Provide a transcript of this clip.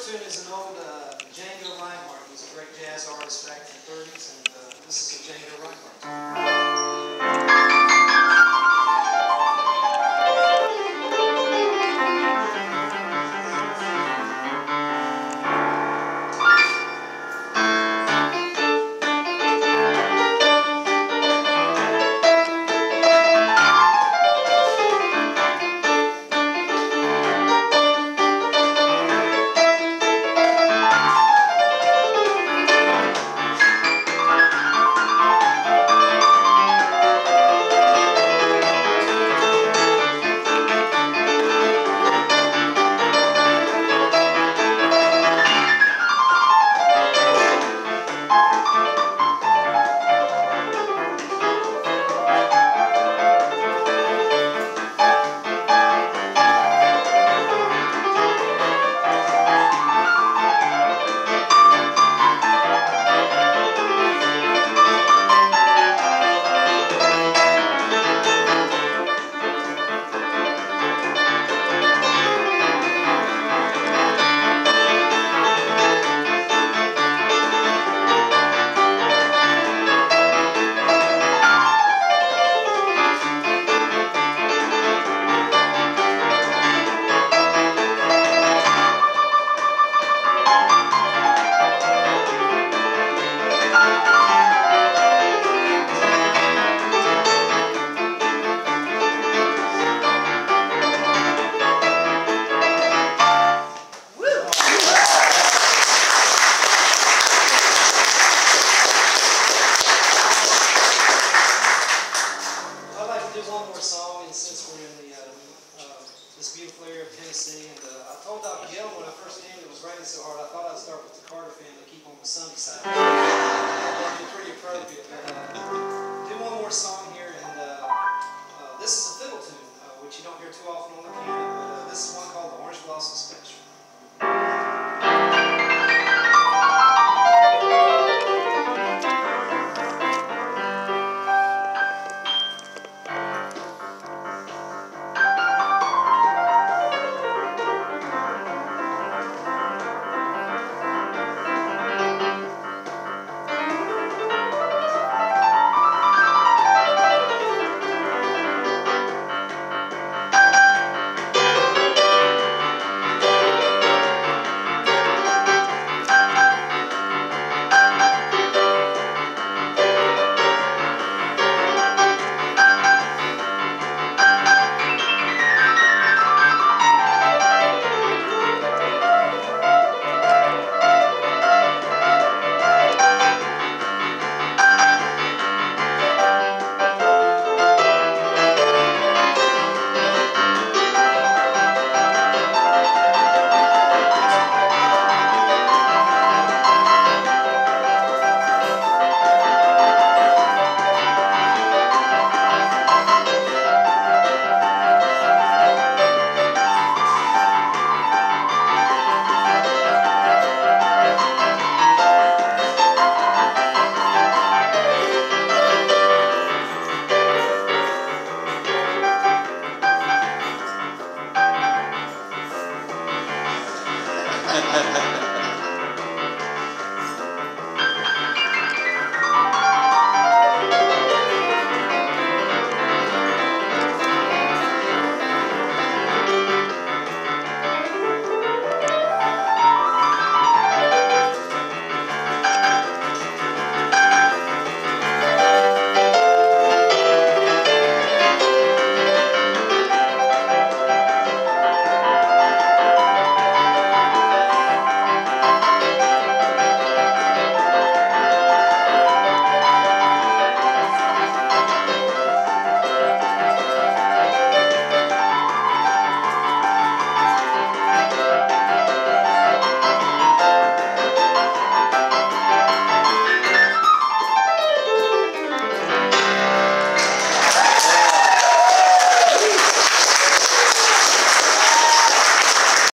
first tune is an old Django Reinhardt. He's a great jazz artist back in the 30s, and this is a Django Reinhardt tune. One more song, and since we're in the this beautiful area of Tennessee, and I told Dr. Gill when I first came, it was raining so hard, I thought I'd start with the Carter family, keep on the sunny side. That'd be pretty appropriate. But do one more song here, and this is a fiddle tune, which you don't hear too often on the piano, but this is one called the Orange Blossom Special. Ha ha ha.